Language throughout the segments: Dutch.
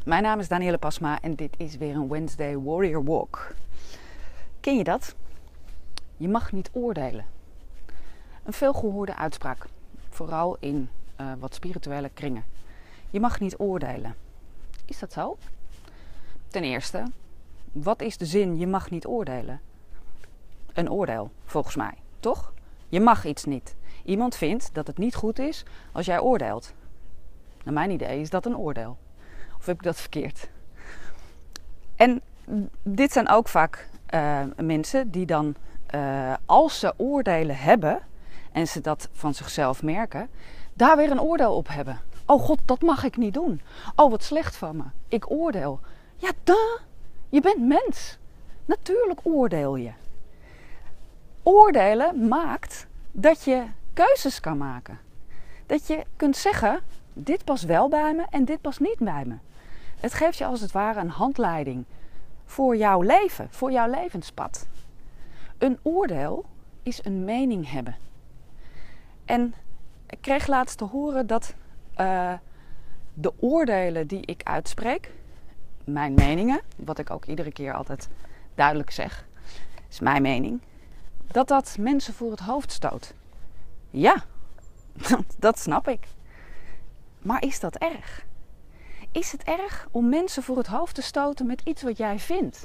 Mijn naam is Danielle Pasma en dit is weer een Wednesday Warrior Walk. Ken je dat? Je mag niet oordelen. Een veelgehoorde uitspraak, vooral in wat spirituele kringen. Je mag niet oordelen. Is dat zo? Ten eerste, wat is de zin je mag niet oordelen? Een oordeel, volgens mij, toch? Je mag iets niet. Iemand vindt dat het niet goed is als jij oordeelt. Naar mijn idee is dat een oordeel. Of heb ik dat verkeerd? En dit zijn ook vaak mensen die dan, als ze oordelen hebben en ze dat van zichzelf merken, daar weer een oordeel op hebben. Oh god, dat mag ik niet doen. Oh, wat slecht van me. Ik oordeel. Ja, je bent mens. Natuurlijk oordeel je. Oordelen maakt dat je keuzes kan maken. Dat je kunt zeggen, dit past wel bij me en dit past niet bij me. Het geeft je als het ware een handleiding voor jouw leven, voor jouw levenspad. Een oordeel is een mening hebben. En ik kreeg laatst te horen dat de oordelen die ik uitspreek, mijn meningen, wat ik ook iedere keer altijd duidelijk zeg, is mijn mening, dat mensen voor het hoofd stoot. Ja, dat snap ik. Maar is dat erg? Is het erg om mensen voor het hoofd te stoten met iets wat jij vindt?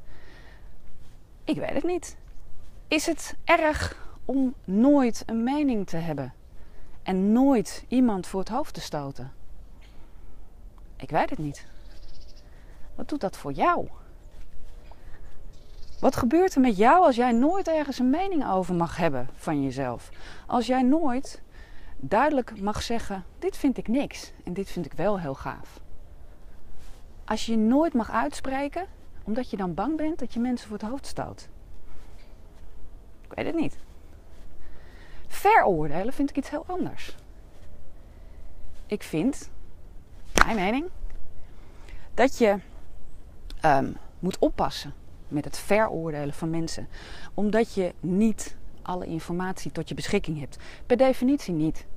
Ik weet het niet. Is het erg om nooit een mening te hebben en nooit iemand voor het hoofd te stoten? Ik weet het niet. Wat doet dat voor jou? Wat gebeurt er met jou als jij nooit ergens een mening over mag hebben van jezelf? Als jij nooit duidelijk mag zeggen, dit vind ik niks en dit vind ik wel heel gaaf. Als je nooit mag uitspreken, omdat je dan bang bent dat je mensen voor het hoofd stoot. Ik weet het niet. Veroordelen vind ik iets heel anders. Ik vind, mijn mening, dat je moet oppassen met het veroordelen van mensen. Omdat je niet alle informatie tot je beschikking hebt. Per definitie niet.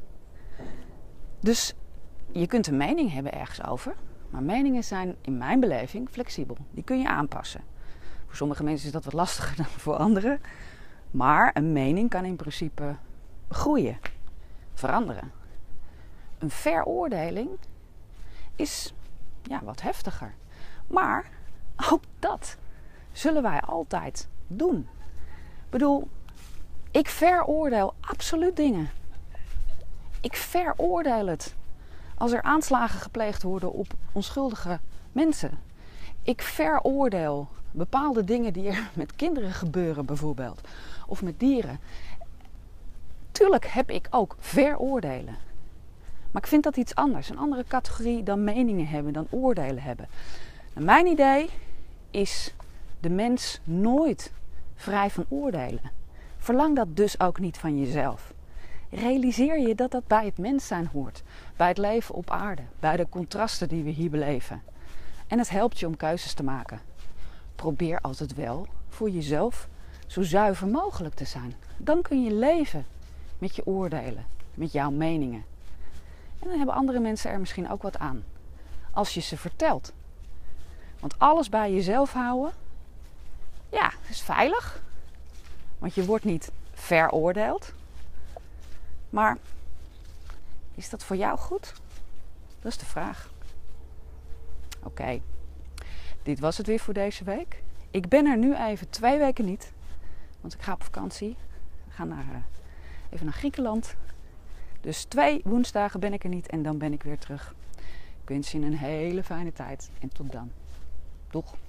Dus je kunt een mening hebben ergens over. Maar meningen zijn in mijn beleving flexibel. Die kun je aanpassen. Voor sommige mensen is dat wat lastiger dan voor anderen. Maar een mening kan in principe groeien. Veranderen. Een veroordeling is wat heftiger. Maar ook dat zullen wij altijd doen. Ik bedoel, ik veroordeel absoluut dingen. Ik veroordeel het als er aanslagen gepleegd worden op onschuldige mensen. Ik veroordeel bepaalde dingen die er met kinderen gebeuren bijvoorbeeld. Of met dieren. Tuurlijk heb ik ook veroordelen. Maar ik vind dat iets anders. Een andere categorie dan meningen hebben, dan oordelen hebben. En mijn idee is de mens nooit vrij van oordelen. Verlang dat dus ook niet van jezelf. Realiseer je dat dat bij het mens zijn hoort. Bij het leven op aarde. Bij de contrasten die we hier beleven. En het helpt je om keuzes te maken. Probeer altijd wel voor jezelf zo zuiver mogelijk te zijn. Dan kun je leven met je oordelen. Met jouw meningen. En dan hebben andere mensen er misschien ook wat aan. Als je ze vertelt. Want alles bij jezelf houden, is veilig. Want je wordt niet veroordeeld. Maar is dat voor jou goed? Dat is de vraag. Oké, dit was het weer voor deze week. Ik ben er nu even 2 weken niet. Want ik ga op vakantie. We gaan even naar Griekenland. Dus 2 woensdagen ben ik er niet en dan ben ik weer terug. Ik wens je een hele fijne tijd en tot dan. Doeg!